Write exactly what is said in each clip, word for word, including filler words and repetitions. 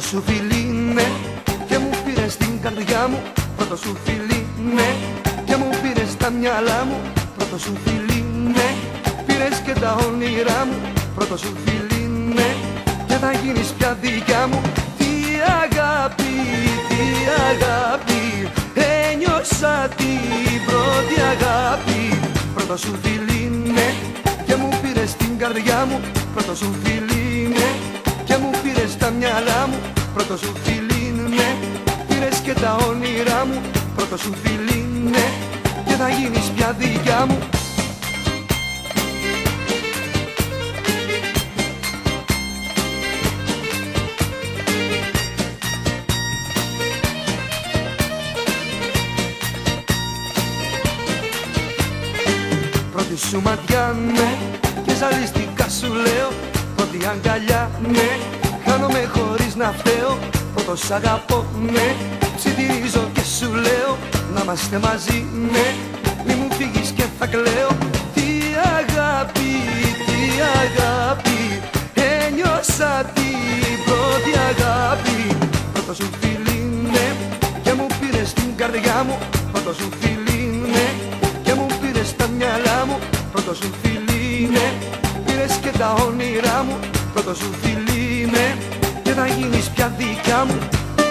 σου φιλί, ναι, και μου πήρες την καρδιά μου. Πρώτο σου φιλί, ναι, και μου πήρες τα μυαλά μου. Πρώτο σου φιλί, ναι, πήρες και τα όνειρά μου. Πρώτο σου φιλί, ναι, και θα γίνεις πια δικιά μου. Τι αγάπη, τι αγάπη, ένιωσα την πρώτη αγάπη. Πρώτο σου φιλί, ναι, και μου πήρες την καρδιά μου. Πρώτο σου φιλί, ναι, και μου πήρες τα μυαλά μου. Πρώτο σου φιλί, ναι, πήρες και τα όνειρά μου. Πρώτο σου φιλί, ναι, και θα γίνεις πια δικιά μου. Πρώτη σου ματιά, ναι, και ζαλίστηκα σου λέω. Πρώτη αγκαλιά, ναι, χάνομαι χωρίς να φταίω. Πρώτο σ' αγαπώ, ναι, ψιθυρίζω και σου λέω να είμαστε μαζί, ναι, μη μου φύγεις και θα κλαίω. Τι αγάπη, τι αγάπη, ένιωσα την πρώτη αγάπη. Πρώτο σου φιλί, ναι, και μου πήρες την καρδιά μου. Πρώτο σου φιλί, ναι, και μου πήρες τα μυαλά μου. Πρώτο σου φιλί, ναι, πήρες και τα όνειρά μου. Πρώτο σου φιλί, ναι, και θα γίνεις πια δικιά μου.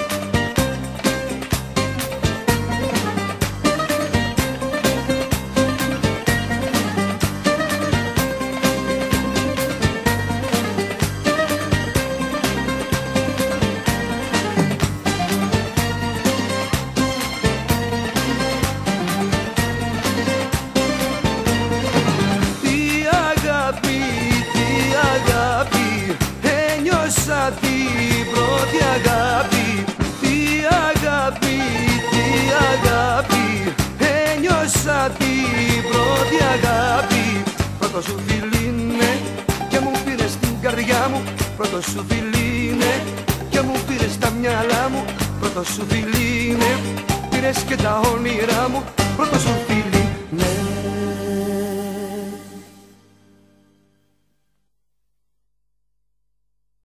Την πρώτη αγάπη, τι αγάπη, τι αγάπη, ένιωσα την πρώτη αγάπη. Πρώτο σου φιλί, ναι, και μου πήρες την καρδιά μου. Πρώτο σου φιλί, ναι, και μου πήρες τα μυαλά μου. Πρώτο σου φιλί, ναι, πήρες και τα όνειρά μου. Πρώτο σου φιλί.